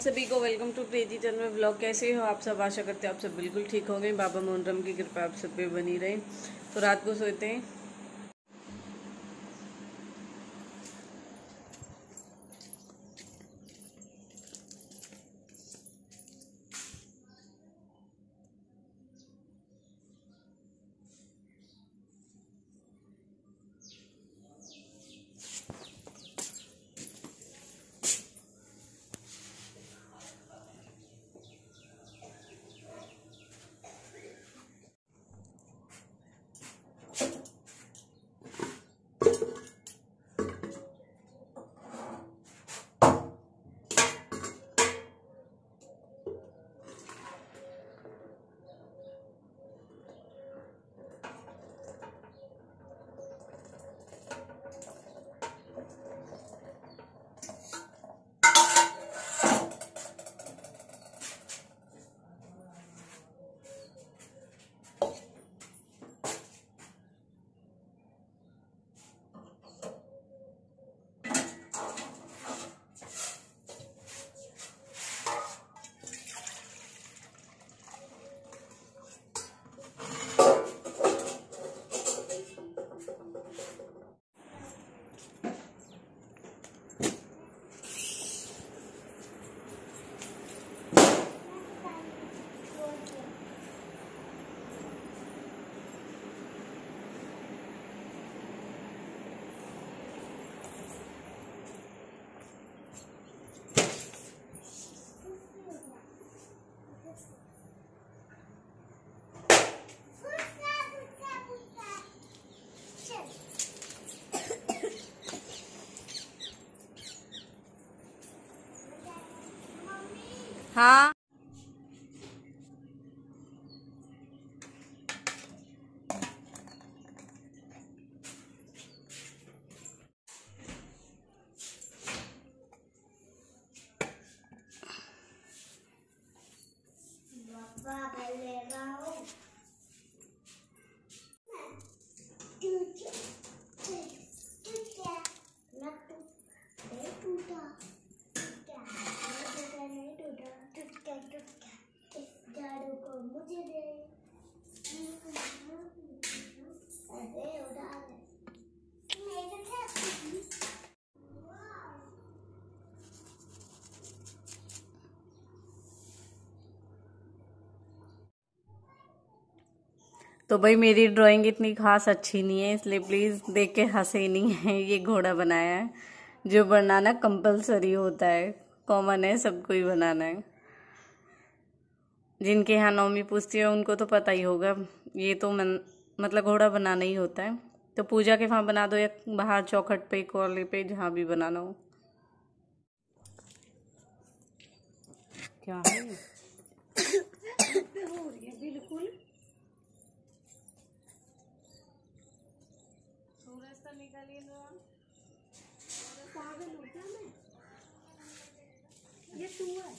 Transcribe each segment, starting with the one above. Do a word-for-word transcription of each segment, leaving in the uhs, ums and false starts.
सभी को welcome to crazy channel vlog. कैसे हो आप सब? आशा करते हैं आप सब बिल्कुल ठीक हो गए। बाबा मोहनराम की कृपा आप सब पे बनी रहे। तो रात को सोते हैं हाँ तो भाई मेरी ड्राइंग इतनी खास अच्छी नहीं है, इसलिए प्लीज देख के हंसे नहीं है। ये घोड़ा बनाया है, जो बनाना कंपलसरी होता है, कॉमन है, सबको ही बनाना है। जिनके यहाँ नौमी पूजती है उनको तो पता ही होगा। ये तो मन, मतलब घोड़ा बनाना ही होता है। तो पूजा के वहाँ बना दो या बाहर चौखट पे, कॉले पे, जहाँ भी बनाना हो। क्या है हो रही है बिल्कुल सूरज तो निकालिए पागल हो क्या मैं? ये तू है।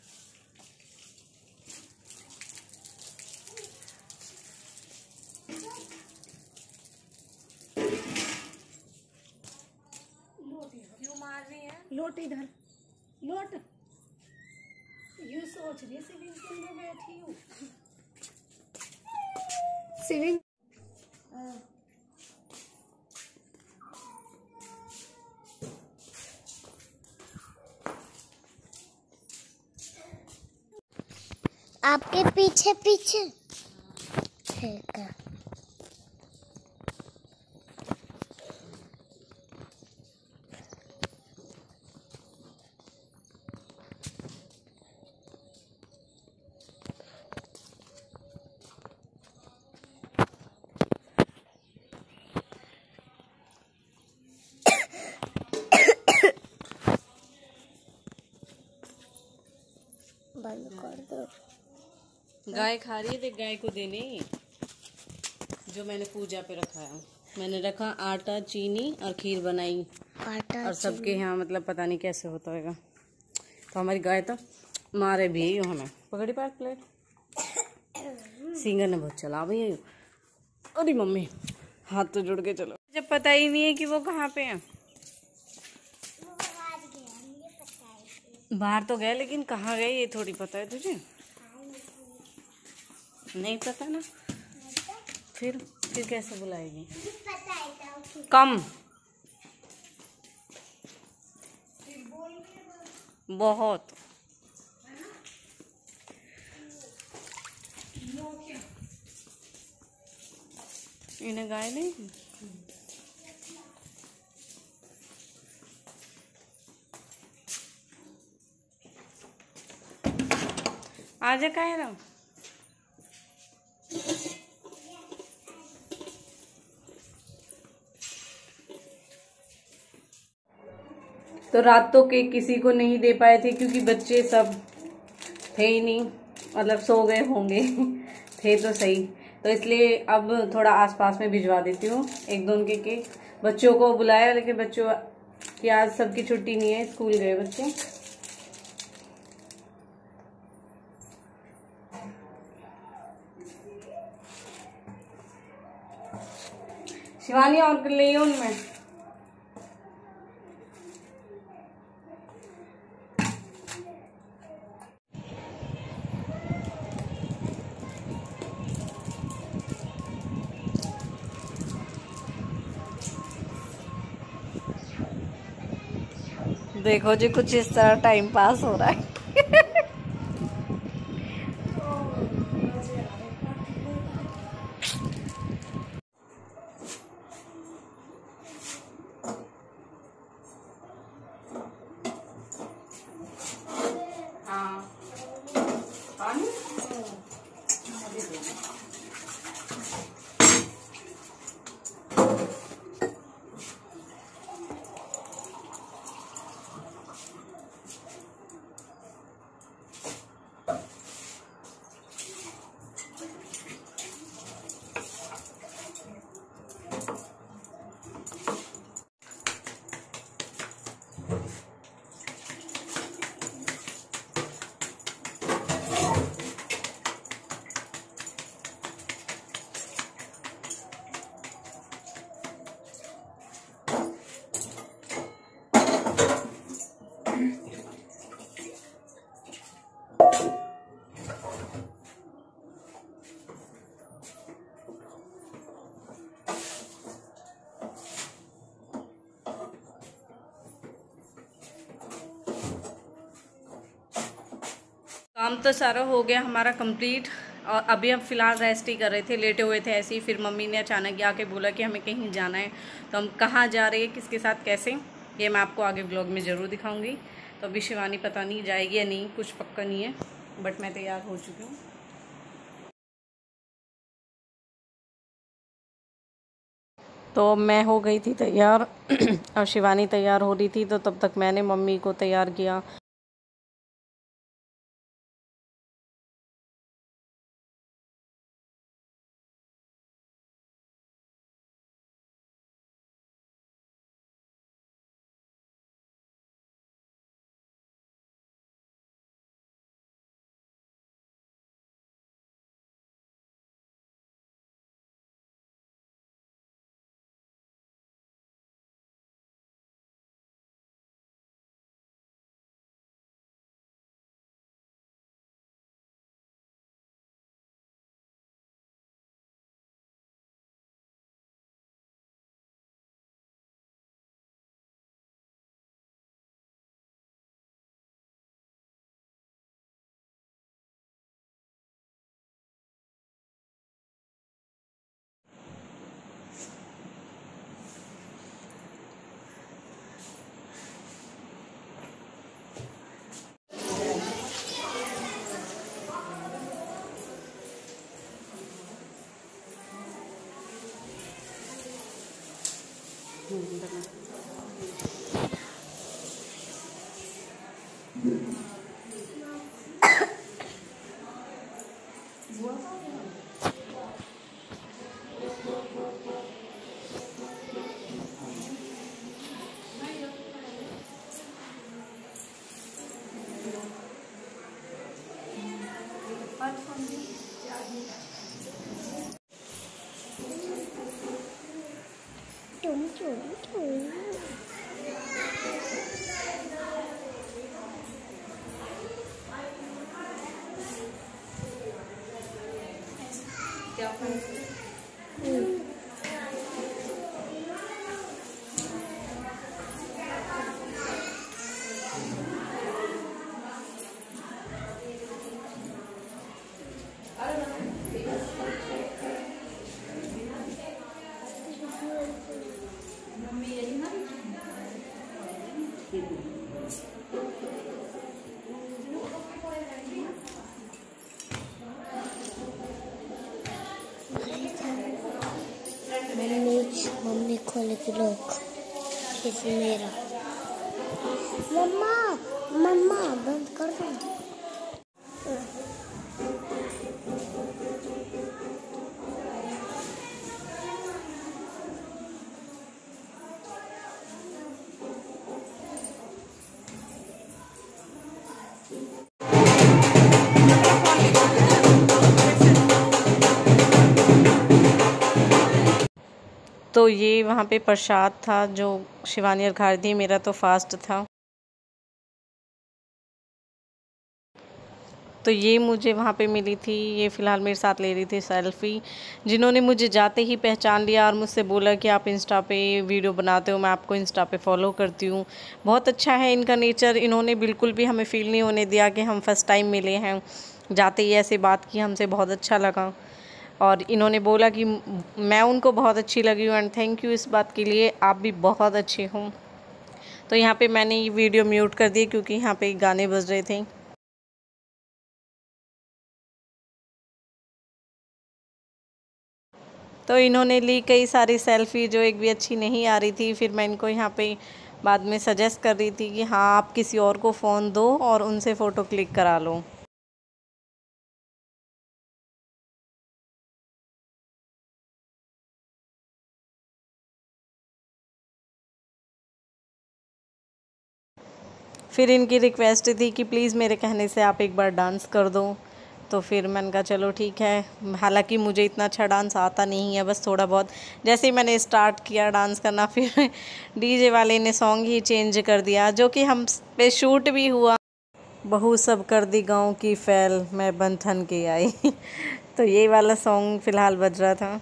क्यों मार रही है? लोट इधर लोट। यू सोच रही स्विमिंग पूल में बैठी हूँ। स्विमिंग आपके पीछे पीछे ठीक है। बंद कर दो। गाय खा रही है, देख गाय को देने जो मैंने पूजा पे रखा है। मैंने रखा आटा, चीनी और खीर बनाई। आटा और सबके यहाँ मतलब पता नहीं कैसे होता होगा। तो हमारी गाय तो मारे भी है हमें। पकड़ी पार्क प्लेट सिंगर ने बहुत चला भैया। अरे मम्मी हाथ तो जुड़ के चलो। जब पता ही नहीं है कि वो कहाँ पे है। बाहर तो गए, लेकिन कहाँ गए ये थोड़ी पता है तुझे? नहीं पता ना, फिर फिर कैसे बुलाएगी? कम बहुत इन्हें गाय नहीं। आजा कह रहा हूँ। तो रात तो केक किसी को नहीं दे पाए थे क्योंकि बच्चे सब थे ही नहीं, मतलब सो गए होंगे थे तो सही, तो इसलिए अब थोड़ा आसपास में भिजवा देती हूँ एक दो उनके केक। बच्चों को बुलाया, लेकिन बच्चों की आज सबकी छुट्टी नहीं है, स्कूल गए बच्चे। शिवानी और ले उनमें देखो जी, कुछ इस तरह टाइम पास हो रहा है। हाँ पानी काम तो सारा हो गया हमारा कंप्लीट, और अभी हम फ़िलहाल रेस्ट ही कर रहे थे, लेटे हुए थे ऐसे ही। फिर मम्मी ने अचानक आके बोला कि हमें कहीं जाना है, तो हम कहाँ जा रहे हैं, किसके साथ, कैसे, ये मैं आपको आगे व्लॉग में ज़रूर दिखाऊंगी। तो अभी शिवानी पता नहीं जाएगी या नहीं, कुछ पक्का नहीं है, बट मैं तैयार हो चुकी हूँ। तो मैं हो गई थी तैयार और शिवानी तैयार हो रही थी, तो तब तक मैंने मम्मी को तैयार किया। मम्मी मम्मी खोले के लोग किसी मेरा मम्मा मम्मा बंद कर दो। तो ये वहाँ पे प्रसाद था जो शिवानी और खा रही थी, मेरा तो फास्ट था। तो ये मुझे वहाँ पे मिली थी, ये फ़िलहाल मेरे साथ ले रही थी सेल्फ़ी, जिन्होंने मुझे जाते ही पहचान लिया और मुझसे बोला कि आप इंस्टा पे वीडियो बनाते हो, मैं आपको इंस्टा पे फॉलो करती हूँ। बहुत अच्छा है इनका नेचर, इन्होंने बिल्कुल भी हमें फ़ील नहीं होने दिया कि हम फ़र्स्ट टाइम मिले हैं। जाते ही ऐसे बात की, हमसे बहुत अच्छा लगा और इन्होंने बोला कि मैं उनको बहुत अच्छी लगी हूँ एंड थैंक यू इस बात के लिए, आप भी बहुत अच्छे हों। तो यहाँ पे मैंने ये वीडियो म्यूट कर दी क्योंकि यहाँ पे गाने बज रहे थे। तो इन्होंने ली कई सारी सेल्फ़ी जो एक भी अच्छी नहीं आ रही थी। फिर मैं इनको यहाँ पे बाद में सजेस्ट कर रही थी कि हाँ आप किसी और को फ़ोन दो और उनसे फ़ोटो क्लिक करा लो। फिर इनकी रिक्वेस्ट थी कि प्लीज़ मेरे कहने से आप एक बार डांस कर दो। तो फिर मैंने कहा चलो ठीक है। हालांकि मुझे इतना अच्छा डांस आता नहीं है, बस थोड़ा बहुत। जैसे ही मैंने स्टार्ट किया डांस करना फिर डीजे वाले ने सॉन्ग ही चेंज कर दिया, जो कि हम पे शूट भी हुआ। बहू सब कर दी गाँव की फैल, मैं बंधन के आई तो ये वाला सॉन्ग फ़िलहाल बज रहा था।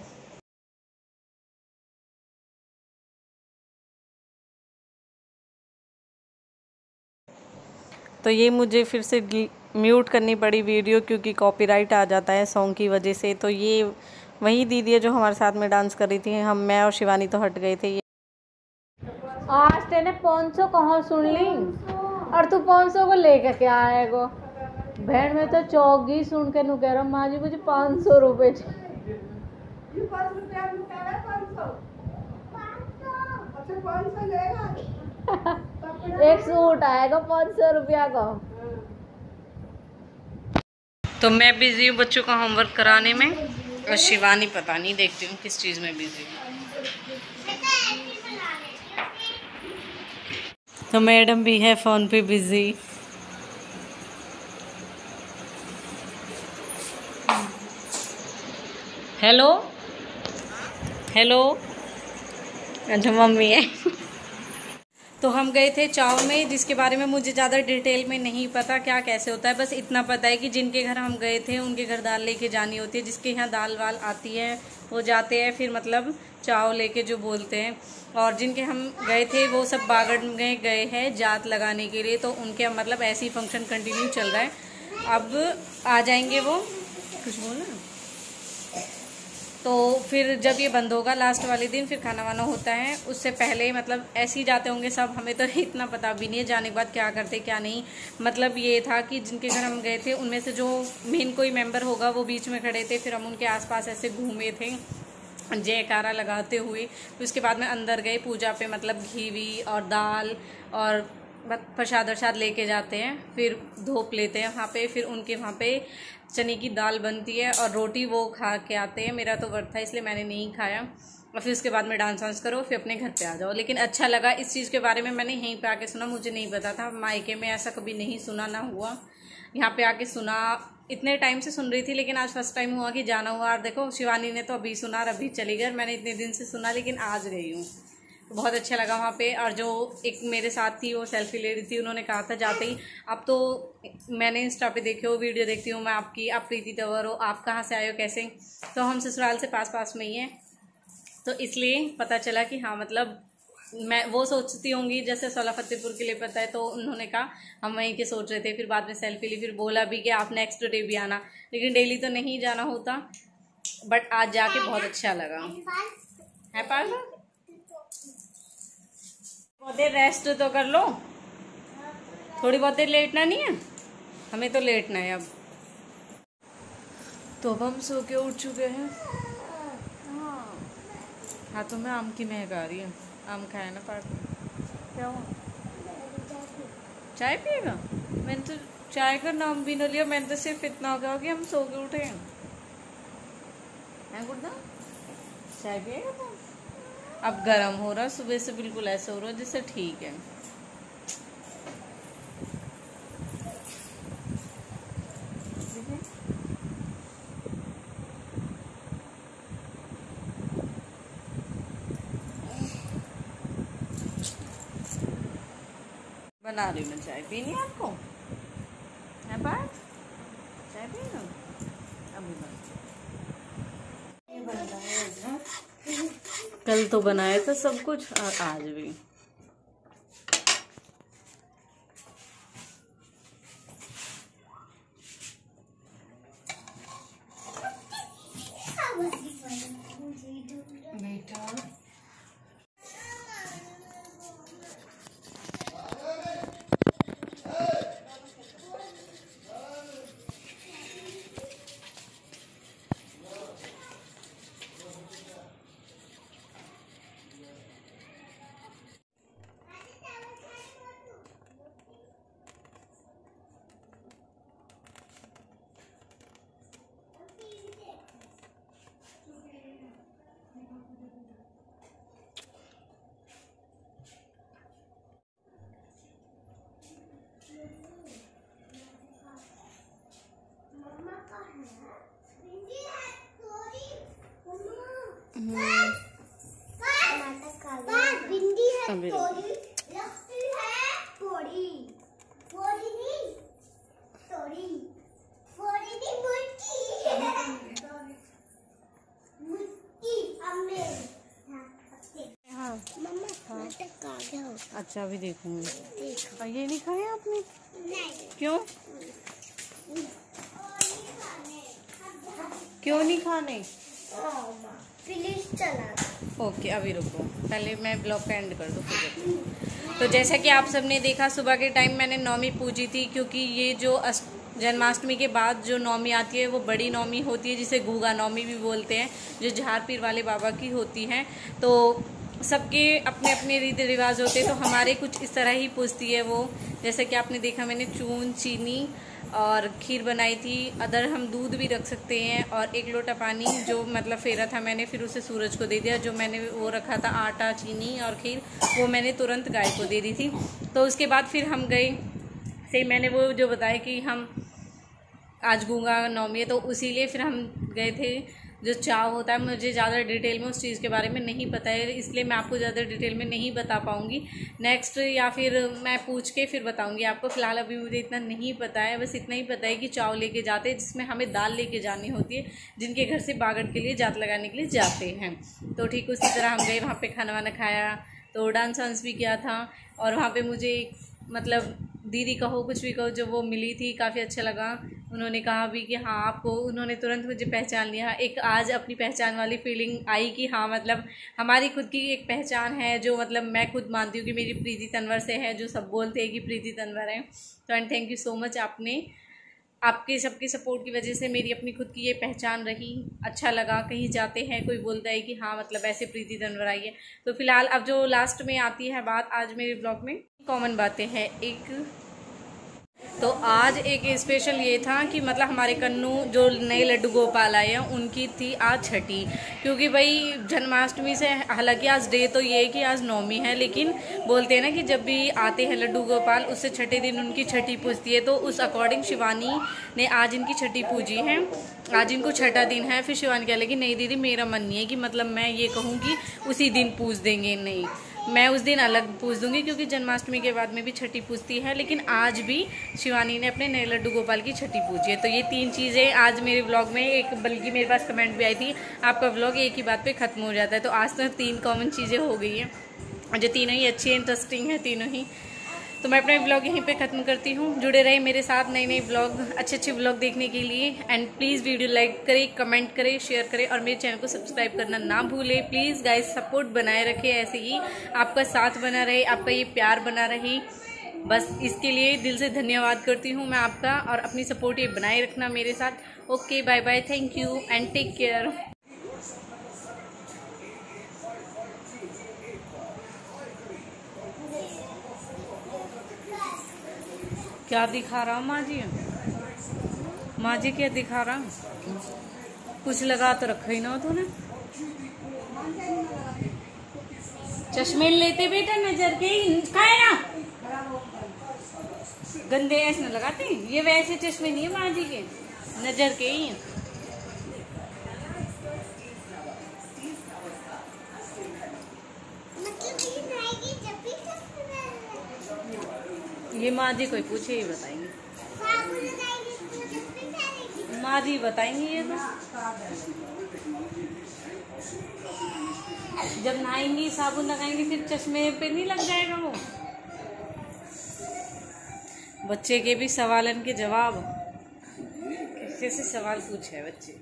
तो ये मुझे फिर से म्यूट करनी पड़ी वीडियो क्योंकि कॉपीराइट आ जाता है सॉन्ग की वजह से। तो ये वही दीदी है जो हमारे साथ में डांस कर रही थी, हम मैं और शिवानी तो हट गए थे। आज तेने पाँच सौ कहाँ सुन ली और तू पाँच सौ को लेकर क्या आएगो? बहन में तो चौगी सुन के नु कह रहा माँ जी मुझे पाँच सौ रुपये एक सूट आएगा पाँच सौ रुपया का। तो मैं बिज़ी हूँ बच्चों का होमवर्क कराने में और शिवानी पता नहीं, देखती हूँ किस चीज़ में बिज़ी हूँ। तो मैडम भी है फ़ोन पे बिज़ी। हेलो हेलो, अच्छा मम्मी है तो हम गए थे चाव में, जिसके बारे में मुझे ज़्यादा डिटेल में नहीं पता क्या कैसे होता है। बस इतना पता है कि जिनके घर हम गए थे उनके घर दाल लेके जानी होती है, जिसके यहाँ दाल वाल आती है वो जाते हैं फिर मतलब चाव लेके जो बोलते हैं। और जिनके हम गए थे वो सब बागड़ में गए हैं जात लगाने के लिए, तो उनके मतलब ऐसे ही फंक्शन कंटिन्यू चल रहा है। अब आ जाएंगे वो, कुछ बोलना। तो फिर जब ये बंद होगा लास्ट वाले दिन फिर खाना वाना होता है, उससे पहले मतलब ऐसे ही जाते होंगे सब, हमें तो इतना पता भी नहीं है जाने के बाद क्या करते क्या नहीं। मतलब ये था कि जिनके घर हम गए थे उनमें से जो मेन कोई मेंबर होगा वो बीच में खड़े थे, फिर हम उनके आसपास ऐसे घूमे थे जयकारा लगाते हुए। फिर उसके बाद में अंदर गए पूजा पे, मतलब घी वी और दाल और प्रसाद वरसाद लेके जाते हैं, फिर धूप लेते हैं वहाँ पे। फिर उनके वहाँ पे चने की दाल बनती है और रोटी वो खा के आते हैं। मेरा तो व्रत था इसलिए मैंने नहीं खाया। और फिर उसके बाद में डांस वांस करो फिर अपने घर पे आ जाओ। लेकिन अच्छा लगा, इस चीज़ के बारे में मैंने यहीं पे आके सुना, मुझे नहीं पता था। मायके में ऐसा कभी नहीं सुना ना हुआ, यहाँ पे आके सुना। इतने टाइम से सुन रही थी लेकिन आज फर्स्ट टाइम हुआ कि जाना हुआ। और देखो शिवानी ने तो अभी सुना और अभी चली गई, मैंने इतने दिन से सुना लेकिन आज गई हूँ। तो बहुत अच्छा लगा वहाँ पे। और जो एक मेरे साथ थी वो सेल्फी ले रही थी, उन्होंने कहा था जाते ही, अब तो मैंने इंस्टा पे देखे हो वीडियो देखती हूँ मैं आपकी, आप प्रीति तंवर हो, आप कहाँ से आए हो कैसे? तो हम ससुराल से पास पास में ही हैं, तो इसलिए पता चला कि हाँ मतलब मैं वो सोचती होंगी जैसे सोला फतेहपुर के लिए पता है, तो उन्होंने कहा हम वहीं के सोच रहे थे। फिर बाद में सेल्फी ली, फिर बोला भी कि आप नेक्स्ट डे भी आना, लेकिन डेली तो नहीं जाना होता, बट आज जाके बहुत अच्छा लगा है। पार्लर रेस्ट तो कर लो। थोड़ी बहुत देर लेटना नहीं है, हमें तो लेटना है अब। तो अब हम सो के उठ चुके हैं। हाथों में आम की महक आ रही है। आम खाया ना पार्क में। क्या हुआ? चाय पिएगा? मैंने तो चाय का नाम भी न लिया, मैंने तो सिर्फ इतना कहा कि हम सो के उठे हैं। हैं गुड्डा? चाय पिएगा तो? अब गर्म हो रहा, सुबह से बिल्कुल ऐसा हो रहा जिससे ठीक है। बना रही हूँ मैं चाय। पीनी है आपको? है बात? चाय पीना? अभी बना। कल तो बनाया था सब कुछ और आज भी। बेटा भिंडी है अभी थोड़ी, लस्सी है थोड़ी, थोड़ी नहीं, थोड़ी, थोड़ी नहीं मुट्ठी, मुट्ठी हमें। हाँ मम्मा मटर खा गया। अच्छा अभी देखूंगी। देखो। और ये नहीं खाया आपने? नहीं। क्यों? क्यों नहीं खाने? प्लीज चला। ओके अभी रुको, पहले मैं ब्लॉग का एंड कर दूँ फिर। तो जैसा कि आप सबने देखा, सुबह के टाइम मैंने नौमी पूजी थी, क्योंकि ये जो जन्माष्टमी के बाद जो नौमी आती है वो बड़ी नौमी होती है, जिसे गुगा नौमी भी बोलते हैं, जो झार पीर वाले बाबा की होती है। तो सबके अपने अपने रीति रिवाज होते हैं, तो हमारे कुछ इस तरह ही पूजती है वो। जैसे कि आपने देखा, मैंने चून, चीनी और खीर बनाई थी। अदर हम दूध भी रख सकते हैं। और एक लोटा पानी जो मतलब फेरा था मैंने, फिर उसे सूरज को दे दिया। जो मैंने वो रखा था आटा, चीनी और खीर, वो मैंने तुरंत गाय को दे दी थी। तो उसके बाद फिर हम गए, सही मैंने वो जो बताया कि हम आज गूंगा नौमी है, तो उसीलिए फिर हम गए थे। जो चाव होता है, मुझे ज़्यादा डिटेल में उस चीज़ के बारे में नहीं पता है, इसलिए मैं आपको ज़्यादा डिटेल में नहीं बता पाऊँगी। नेक्स्ट या फिर मैं पूछ के फिर बताऊँगी आपको। फ़िलहाल अभी मुझे इतना नहीं पता है, बस इतना ही पता है कि चाव लेके जाते हैं, जिसमें हमें दाल लेके जानी होती है, जिनके घर से बागड़ के लिए जात लगाने के लिए जाते हैं। तो ठीक उसी तरह हम गए, वहाँ पर खाना वाना खाया, तो डांस वांस भी किया था। और वहाँ पर मुझे मतलब दीदी कहो कुछ भी कहो, जो वो मिली थी, काफ़ी अच्छा लगा। उन्होंने कहा भी कि हाँ आपको, उन्होंने तुरंत मुझे पहचान लिया। एक आज अपनी पहचान वाली फीलिंग आई कि हाँ मतलब हमारी खुद की एक पहचान है, जो मतलब मैं खुद मानती हूँ कि मेरी प्रीति तनवर से है, जो सब बोलते हैं कि प्रीति तनवर है। तो and thank you so much, आपने आपके सबके सपोर्ट की वजह से मेरी अपनी खुद की ये पहचान रही। अच्छा लगा, कहीं जाते हैं कोई बोलता है कि हाँ मतलब ऐसे प्रीति तनवर आई है। तो फिलहाल अब जो लास्ट में आती है बात आज मेरे ब्लॉग में, कॉमन बातें हैं एक। तो आज एक स्पेशल ये था कि मतलब हमारे कन्नू जो नए लड्डू गोपाल आए हैं, उनकी थी आज छठी। क्योंकि भाई जन्माष्टमी से, हालांकि आज डे तो ये है कि आज नौमी है, लेकिन बोलते हैं ना कि जब भी आते हैं लड्डू गोपाल, उससे छठे दिन उनकी छठी पूजती है। तो उस अकॉर्डिंग शिवानी ने आज इनकी छठी पूजी है। आज इनको छठा दिन है। फिर शिवानी कह लगी नहीं दीदी मेरा मन नहीं है कि मतलब मैं ये कहूँ कि उसी दिन पूज देंगे, नहीं मैं उस दिन अलग पूछ दूंगी, क्योंकि जन्माष्टमी के बाद में भी छठी पूजती है। लेकिन आज भी शिवानी ने अपने नए लड्डू गोपाल की छठी पूजी है। तो ये तीन चीज़ें आज मेरे व्लॉग में, एक बल्कि मेरे पास कमेंट भी आई थी आपका व्लॉग एक ही बात पे ख़त्म हो जाता है। तो आज तो तीन कॉमन चीज़ें हो गई हैं, जो तीनों ही अच्छी हैं, इंटरेस्टिंग है तीनों ही। तो मैं अपना व्लॉग यहीं पे ख़त्म करती हूँ। जुड़े रहे मेरे साथ नए नए व्लॉग, अच्छे अच्छे व्लॉग देखने के लिए। एंड प्लीज़ वीडियो लाइक करें, कमेंट करें, शेयर करें और मेरे चैनल को सब्सक्राइब करना ना भूलें। प्लीज़ गाइस सपोर्ट बनाए रखें, ऐसे ही आपका साथ बना रहे, आपका ये प्यार बना रहे। बस इसके लिए दिल से धन्यवाद करती हूँ मैं आपका, और अपनी सपोर्ट ये बनाए रखना मेरे साथ। Okay, bye bye, thank you and take care. क्या दिखा रहा हूँ माँ जी? माँ जी क्या दिखा रहा हूँ? कुछ लगा तो रखा ही ना तूने। चश्मे लेते बेटा, नजर के खाए ना, गंदे ऐसे न लगाते। ये वैसे चश्मे नहीं है माँ जी के, नजर के ही। ये माँ जी कोई पूछे ही बताएंगे, माँ जी बताएंगी। ये तो जब नहाएंगी साबुन लगाएंगी फिर चश्मे पे नहीं लग जाएगा वो। बच्चे के भी सवालन के जवाब, कैसे सवाल पूछे है बच्चे।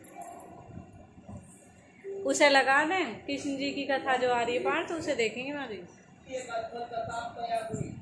उसे लगा दें कृष्ण जी की कथा जो आ रही है पाठ, तो उसे देखेंगे माँ जी।